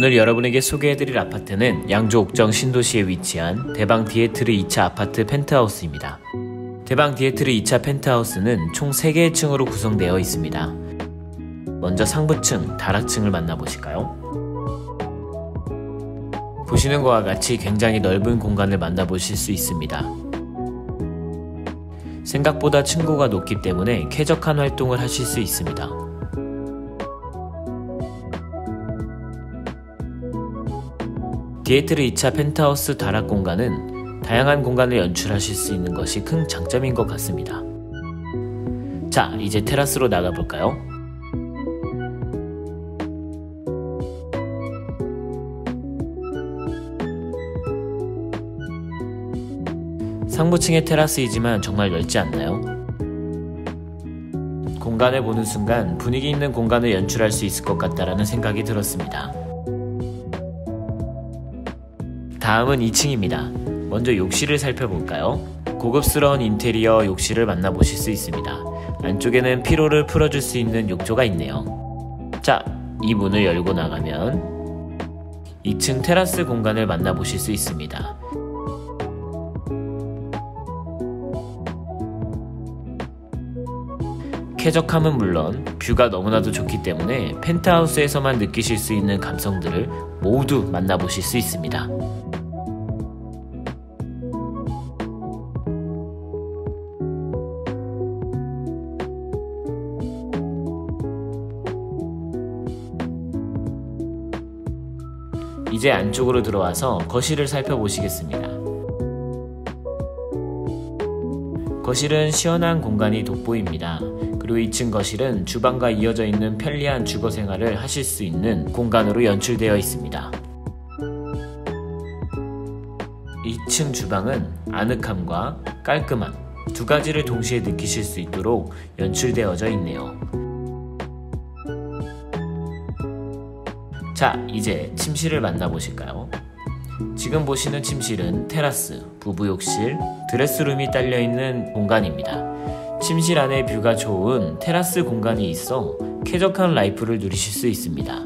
오늘 여러분에게 소개해드릴 아파트는 양주 옥정 신도시에 위치한 대방 디에트르 2차 아파트 펜트하우스입니다. 대방 디에트르 2차 펜트하우스는 총 3개의 층으로 구성되어 있습니다. 먼저 상부층, 다락층을 만나보실까요? 보시는 것과 같이 굉장히 넓은 공간을 만나보실 수 있습니다. 생각보다 층고가 높기 때문에 쾌적한 활동을 하실 수 있습니다. 디에트르 2차 펜트하우스 다락 공간은 다양한 공간을 연출하실 수 있는 것이 큰 장점인 것 같습니다. 자, 이제 테라스로 나가볼까요? 상부층의 테라스이지만 정말 넓지 않나요? 공간을 보는 순간 분위기 있는 공간을 연출할 수 있을 것 같다라는 생각이 들었습니다. 다음은 2층입니다. 먼저 욕실을 살펴볼까요? 고급스러운 인테리어 욕실을 만나보실 수 있습니다. 안쪽에는 피로를 풀어줄 수 있는 욕조가 있네요. 자, 이 문을 열고 나가면 2층 테라스 공간을 만나보실 수 있습니다. 쾌적함은 물론 뷰가 너무나도 좋기 때문에 펜트하우스에서만 느끼실 수 있는 감성들을 모두 만나보실 수 있습니다. 이제 안쪽으로 들어와서 거실을 살펴보시겠습니다. 거실은 시원한 공간이 돋보입니다. 그리고 2층 거실은 주방과 이어져 있는 편리한 주거 생활을 하실 수 있는 공간으로 연출되어 있습니다. 2층 주방은 아늑함과 깔끔함 두 가지를 동시에 느끼실 수 있도록 연출되어져 있네요. 자, 이제 침실을 만나보실까요? 지금 보시는 침실은 테라스, 부부욕실, 드레스룸이 딸려있는 공간입니다. 침실 안에 뷰가 좋은 테라스 공간이 있어 쾌적한 라이프를 누리실 수 있습니다.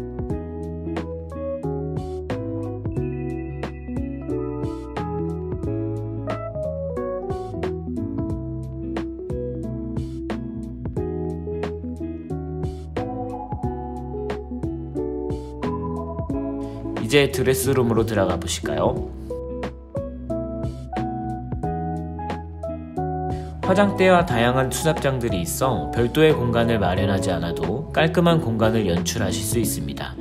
이제 드레스룸으로 들어가 보실까요? 화장대와 다양한 수납장들이 있어 별도의 공간을 마련하지 않아도 깔끔한 공간을 연출하실 수 있습니다.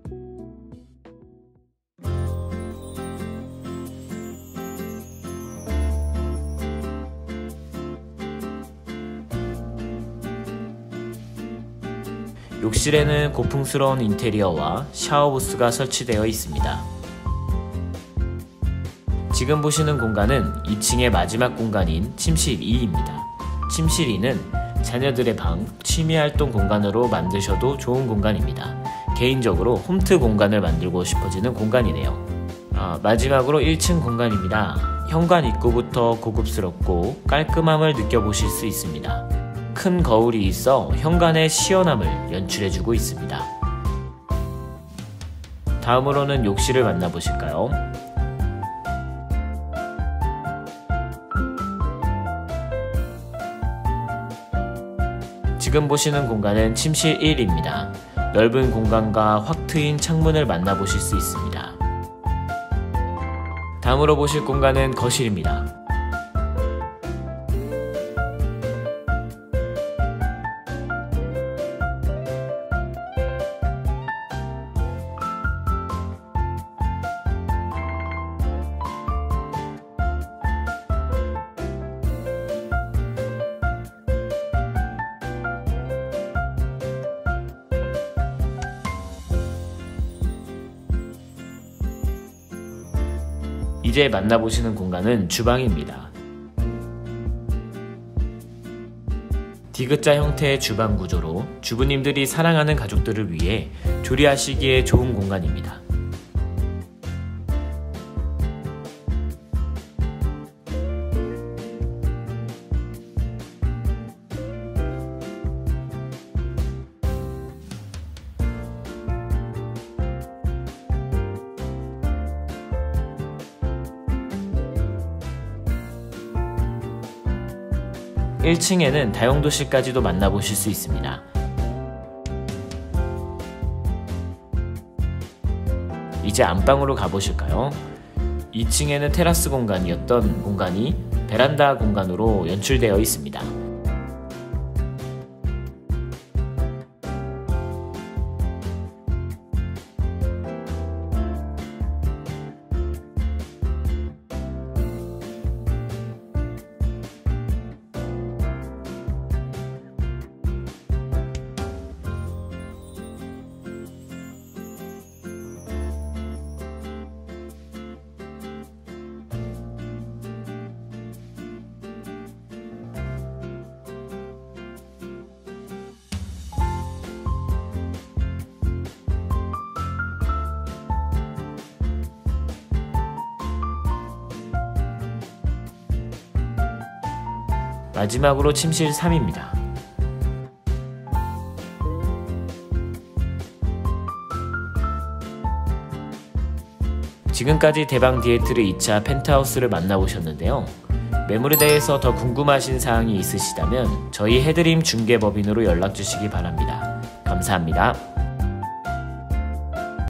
욕실에는 고풍스러운 인테리어와 샤워부스가 설치되어 있습니다. 지금 보시는 공간은 2층의 마지막 공간인 침실 2입니다. 침실 2는 자녀들의 방, 취미활동 공간으로 만드셔도 좋은 공간입니다. 개인적으로 홈트 공간을 만들고 싶어지는 공간이네요. 마지막으로 1층 공간입니다. 현관 입구부터 고급스럽고 깔끔함을 느껴보실 수 있습니다. 큰 거울이 있어 현관의 시원함을 연출해주고 있습니다. 다음으로는 욕실을 만나보실까요? 지금 보시는 공간은 침실 1입니다. 넓은 공간과 확 트인 창문을 만나보실 수 있습니다. 다음으로 보실 공간은 거실입니다. 이제 만나보시는 공간은 주방입니다. 디귿자 형태의 주방 구조로 주부님들이 사랑하는 가족들을 위해 조리하시기에 좋은 공간입니다. 1층에는 다용도실까지도 만나보실 수 있습니다. 이제 안방으로 가보실까요? 2층에는 테라스 공간이었던 공간이 베란다 공간으로 연출되어 있습니다. 마지막으로 침실 3입니다. 지금까지 대방 디에트르 2차 펜트하우스를 만나보셨는데요. 매물에 대해서 더 궁금하신 사항이 있으시다면 저희 해드림 중개법인으로 연락주시기 바랍니다. 감사합니다.